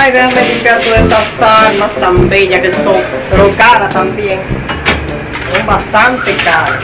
Ay, déjame limpiar todas estas armas tan bellas que son, pero caras también. Son bastante caras.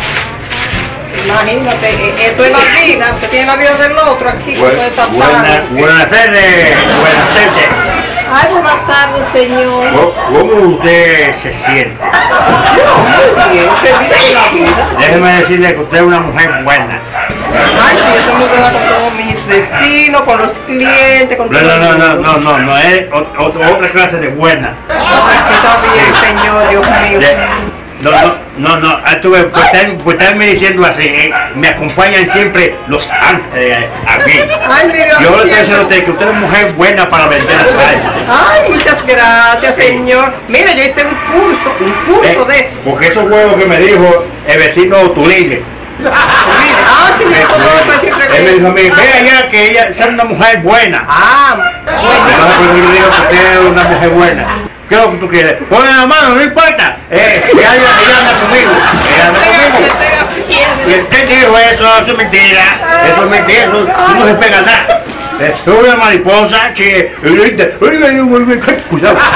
Imagínate, esto es la vida, usted tiene la vida del otro aquí con todas estas armas. Buenas tardes, buenas tardes. Ay, buenas tardes, señor. ¿Cómo usted se siente? Muy bien, feliz de la vida. Déjeme decirle que usted es una mujer buena. Ay, sí, yo soy muy buena con todos mis vecinos, con los clientes, con todo el mundo. No, es otra clase de buena. Ay, sí, está bien, señor, Dios mío. Pues estarme diciendo así, me acompañan siempre los ángeles aquí. Ay, mire, Yo le estoy diciendo a usted que usted es mujer buena para vender las armas. Ay, muchas gracias, señor. Mira, yo hice un curso de eso. Porque esos huevos que me dijo el vecino Tulile. Ah, sí, me conozco, siempre Él me dijo a mí, ve allá que ella es una mujer buena. Ah, Pues yo le digo que usted es una mujer buena. ¿Qué es lo que tú quieres? Ponle la mano, no importa. Ella anda conmigo. Ella anda conmigo. ¿Qué dijo eso? Eso es mentira. Eso es mentira. Eso no se pega nada. Es una mariposa que... Cuidado.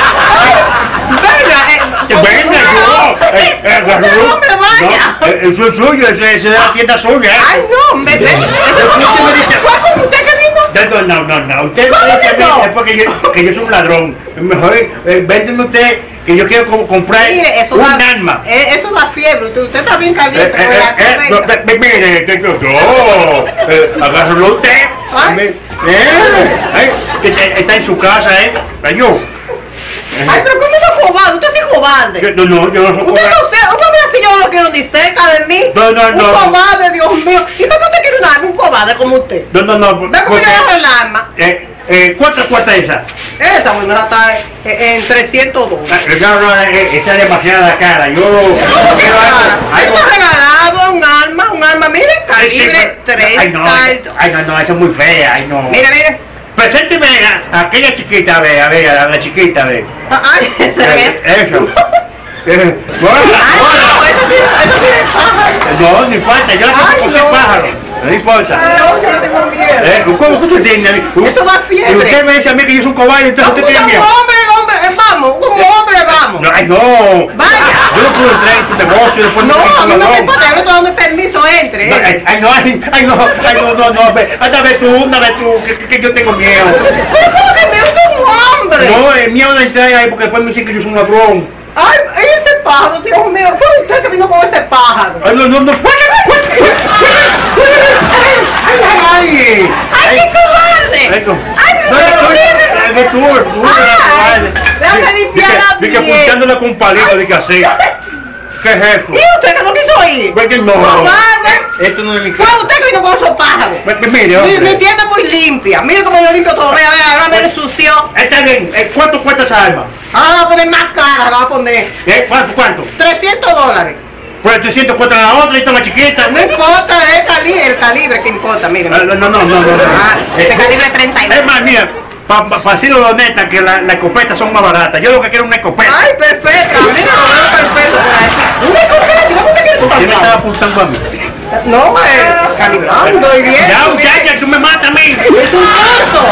Venga, yo. hombre, vaya. Eso es suyo, eso es la tienda suya. Ay, no, hombre, eso fue como usted que vino. No, usted me dice a mí, es porque yo soy un ladrón. Mejor véndeme usted que yo quiero comprar un arma. Eso es la fiebre, usted está bien caliente. Mire, agárralo usted. Está en su casa, yo. Ay, pero ¿cómo no cobarde? Usted es cobarde. Yo no soy Usted no sé, usted me así yo no lo quiero ni cerca de mí. No. Un cobarde, Dios mío. ¿Y por qué usted quiere un cobarde como usted? No. Ve cómo yo agarro el arma. ¿Cuánto cuesta esa? Esa, bueno, esa está en $300. No, esa es demasiada cara. Yo quiero algo. Me ha regalado un arma, mire, calibre 30. Ay, no, esa es muy fea. Ay, no. Mire. Presénteme a aquella chiquita, a la chiquita, Ay, ese ve. Eso. Eso tiene pájaro. No, ni falta, yo no tengo qué pájaro. No importa. No, yo no tengo miedo. ¿Cómo que usted tiene? Eso da fiebre. Y usted me dice a mí que yo soy un cobarde, entonces usted tiene miedo. Hombre, vamos, como hombre, vamos. Ay, no. Vaya. Yo no puedo entrar en tu negocio después de a mí no me importa, yo no estoy dando permiso, entre. Ay, no, anda, ve tú, que yo tengo miedo. ¿Cómo que me gusta un hombre? No, el miedo de entrar ahí porque después me dicen que yo soy un ladrón. Ay, ese pájaro, Dios mío, fue usted que vino con ese pájaro. Ay, no. Ay, qué cobarde. Déjame limpiar que pulsándole con un palito de que así. ¿Qué es eso? ¿Y usted que no quiso ir? Porque no. Cobarde. Esto no es mi casa. Fue usted que vino con esos pájaros. Mire, Mi tienda es muy limpia. Mire cómo yo limpio todo. Vea, ahora me ensució. Está bien. ¿Cuánto cuesta esa arma? Ahora la voy a poner más cara, la voy a poner. ¿Cuánto? $300. Pues 300 cuesta la otra y está más chiquita. No importa, el calibre que importa, mire. No. Este calibre 32. Es más, mira, para decirlo honesta, que las escopetas son más baratas. Yo lo que quiero es una escopeta. Ay, perfecta, mira, lo veo perfecto por ahí. Una escopeta, ¿y cómo te quieres ¿Quién me estaba apuntando a mí? No, calibrando y bien. Ya, muchacha, tú me matas a mí. Es un curso.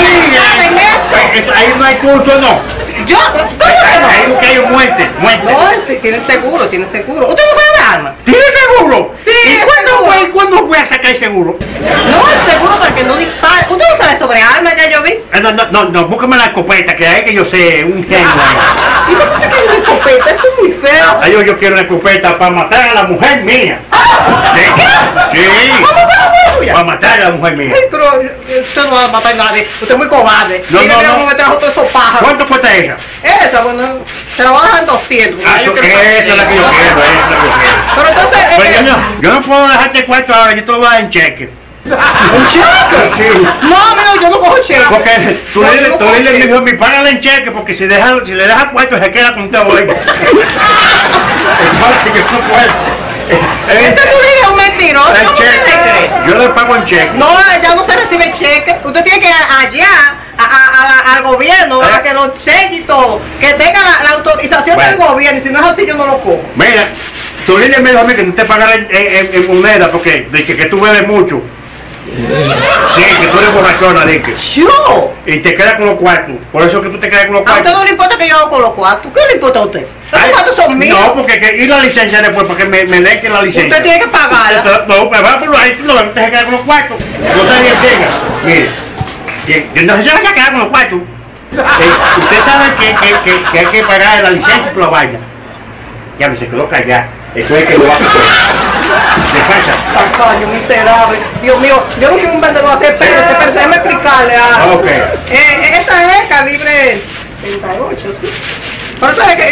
Ahí no hay curso, no. Yo, Ahí que hay muerte. No, tiene seguro. ¿Usted no sabe armas? ¿Tiene seguro? Sí. ¿Y cuándo voy a sacar el seguro? No, el seguro para que no dispare. ¿Usted no sabe sobre armas? Ya yo vi. No, búscame la escopeta, que hay que yo sé, un genio. ¿Y por qué usted quiere una escopeta? Eso es muy feo. Ay, yo quiero una escopeta para matar a la mujer mía. Sí. Para matar a la mujer mía. Ay, pero usted no va a matar a nadie. Usted es muy cobarde. No. Cómo me trajo todos esos pájaros. ¿Cuánto cuesta ella? Esa, bueno, se la voy a dejar en 200. Esa es la que yo quiero, Pero entonces... yo no puedo dejarte cuarto ahora, yo te lo voy a dar en cheque. ¿Un cheque? Sí. No, mira, yo no cojo cheque. Porque tú le dijo, mi págale en cheque, porque si le dejas cuarto se queda con todo ello. Entonces yo no puedo. Ese Tulile es un mentiroso. ¿Cómo usted le cree? Yo le pago en cheque. No, ya no se recibe cheque. Usted tiene que ir allá al gobierno a que lo selle y todo. Que tenga la autorización del gobierno. Y si no es así, yo no lo cojo. Mira, Tulile me dijo a mí que no te pagara en moneda porque de que tú bebes mucho. Sí, que tú eres borrachona, Dick. Yo. Y te quedas con los cuartos. Por eso que tú te quedas con los A usted cuartos. no le importa que yo hago con los cuartos. ¿Qué le importa a usted? Los Ay, cuartos son míos. No, porque y la licencia después, porque me lequen la licencia. Usted tiene que pagarla. No, pero va por ahí, tú no te quedas con los cuartos. No te bien llega. Mire, no se va a quedar con los cuartos. Usted sabe que hay que pagar la licencia por la vaina. Ya me se quedó callado. Eso es que lo va a quitar. ¿Qué pasa? Tacaño, miserable. Dios mío, yo no soy un vendedor así. Espérate, déjame explicarle algo. Ok. Esta es calibre 38, ¿sí? Pero esta es que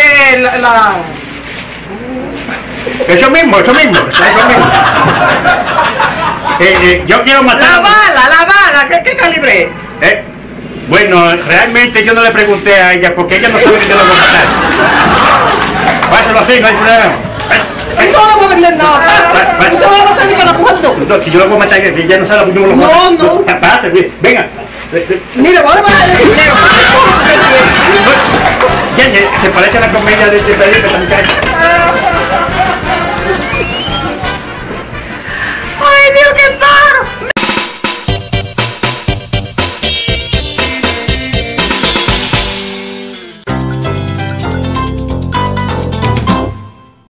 Eso mismo. Yo quiero matar. la bala, ¿qué calibre es? Bueno, realmente yo no le pregunté a ella porque ella no sabe que yo la voy a matar. Pásalo así, no hay problema. Yo no voy a vender nada. Usted va a matar ni que la puerto. No, si yo la voy a matar, ella no sabe lo que yo lo voy a matar. No. Pase, venga. Ni le voy a devolver el dinero. Ya, se parece a la comedia de Felipe, esa muchacha.